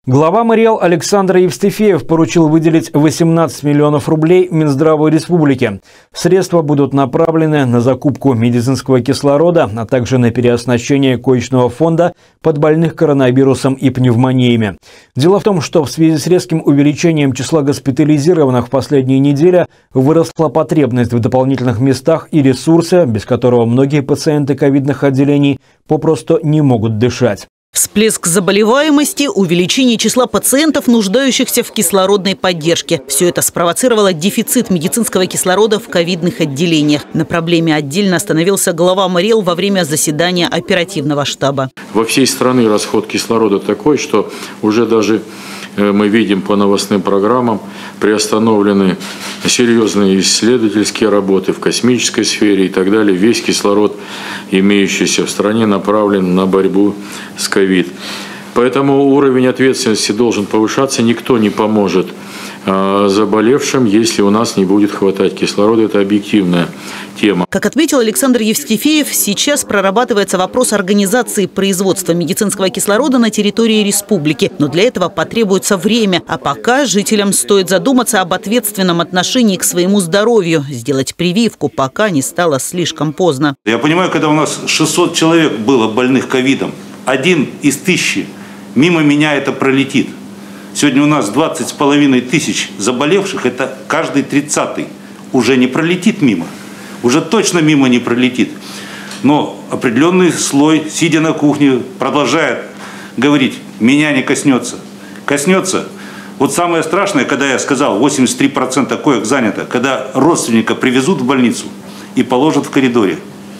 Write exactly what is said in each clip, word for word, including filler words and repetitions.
Глава МРИЭЛ Александр Евстифеев поручил выделить восемнадцать миллионов рублей Минздраву Республики. Средства будут направлены на закупку медицинского кислорода, а также на переоснащение коечного фонда подбольных коронавирусом и пневмониями. Дело в том, что в связи с резким увеличением числа госпитализированных в последние недели выросла потребность в дополнительных местах и ресурсе, без которого многие пациенты ковидных отделений попросту не могут дышать. Всплеск заболеваемости, увеличение числа пациентов, нуждающихся в кислородной поддержке. Все это спровоцировало дефицит медицинского кислорода в ковидных отделениях. На проблеме отдельно остановился глава МРИЭЛ во время заседания оперативного штаба. Во всей стране расход кислорода такой, что уже даже мы видим по новостным программам приостановлены серьезные исследовательские работы в космической сфере и так далее. Весь кислород, имеющийся в стране, направлен на борьбу с ковид. Поэтому уровень ответственности должен повышаться. Никто не поможет заболевшим, если у нас не будет хватать кислорода. Это объективная тема. Как отметил Александр Евстифеев, сейчас прорабатывается вопрос организации производства медицинского кислорода на территории республики. Но для этого потребуется время. А пока жителям стоит задуматься об ответственном отношении к своему здоровью. Сделать прививку, пока не стало слишком поздно. Я понимаю, когда у нас шестьсот человек было больных ковидом, один из тысячи, мимо меня это пролетит. Сегодня у нас двадцать с половиной тысяч заболевших, это каждый тридцатый уже не пролетит мимо, уже точно мимо не пролетит. Но определенный слой, сидя на кухне, продолжает говорить, меня не коснется. Коснется. Вот самое страшное, когда я сказал, восемьдесят три процента коек занято, когда родственника привезут в больницу и положат в коридоре,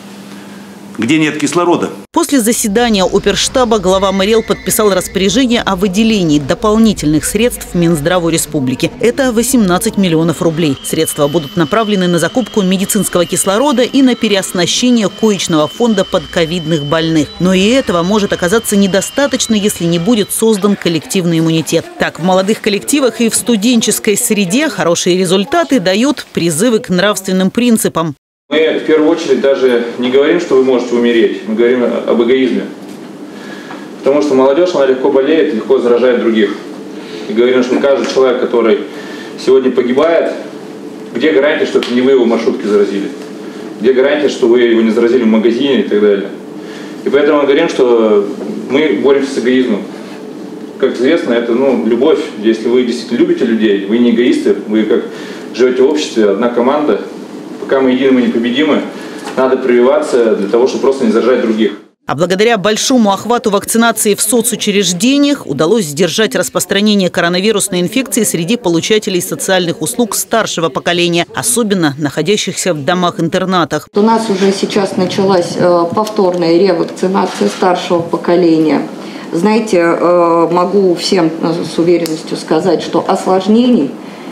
где нет кислорода. После заседания оперштаба глава МРИЭЛ подписал распоряжение о выделении дополнительных средств Минздраву Республики. Это восемнадцать миллионов рублей. Средства будут направлены на закупку медицинского кислорода и на переоснащение коечного фонда подковидных больных. Но и этого может оказаться недостаточно, если не будет создан коллективный иммунитет. Так, в молодых коллективах и в студенческой среде хорошие результаты дают призывы к нравственным принципам. Мы в первую очередь даже не говорим, что вы можете умереть, мы говорим об эгоизме. Потому что молодежь, она легко болеет, легко заражает других. И говорим, что каждый человек, который сегодня погибает, где гарантия, что это не вы его в маршрутке заразили? Где гарантия, что вы его не заразили в магазине и так далее? И поэтому мы говорим, что мы боремся с эгоизмом. Как известно, это ну, любовь. Если вы действительно любите людей, вы не эгоисты, вы как живете в обществе, одна команда. Пока мы едины, мы непобедимы, надо прививаться для того, чтобы просто не заражать других. А благодаря большому охвату вакцинации в соцучреждениях удалось сдержать распространение коронавирусной инфекции среди получателей социальных услуг старшего поколения, особенно находящихся в домах-интернатах. У нас уже сейчас началась повторная ревакцинация старшего поколения. Знаете, могу всем с уверенностью сказать, что осложнений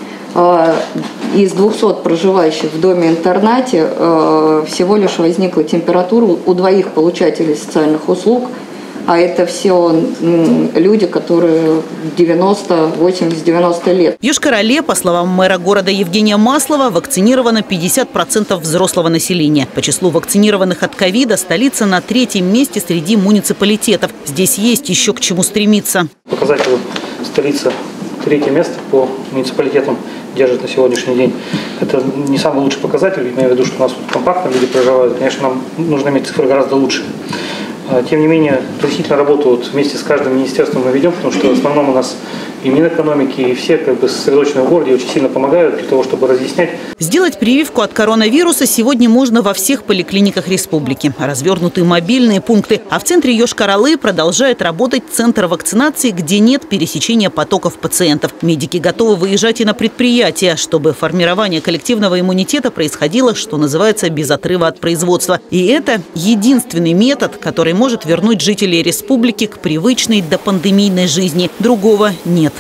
из двухсот проживающих в доме-интернате всего лишь возникла температура у двоих получателей социальных услуг, а это все люди, которые девяносто, восемьдесят, девяносто лет. В Йошкар-Оле, по словам мэра города Евгения Маслова, вакцинировано пятьдесят процентов взрослого населения. По числу вакцинированных от ковида столица на третьем месте среди муниципалитетов. Здесь есть еще к чему стремиться. Показатель столица третье место по муниципалитетам держит на сегодняшний день. Это не самый лучший показатель, имею в виду, что у нас тут компактно люди проживают. Конечно, нам нужно иметь цифры гораздо лучше. Тем не менее, действительно работу вот вместе с каждым министерством мы ведем, потому что в основном у нас и Минэкономики, и все как бы сосредоточенные в городе очень сильно помогают для того, чтобы разъяснять. Сделать прививку от коронавируса сегодня можно во всех поликлиниках республики. Развернуты мобильные пункты. А в центре Йошкар-Олы продолжает работать центр вакцинации, где нет пересечения потоков пациентов. Медики готовы выезжать и на предприятия, чтобы формирование коллективного иммунитета происходило, что называется, без отрыва от производства. И это единственный метод, который может вернуть жителей республики к привычной допандемийной жизни. Другого нет.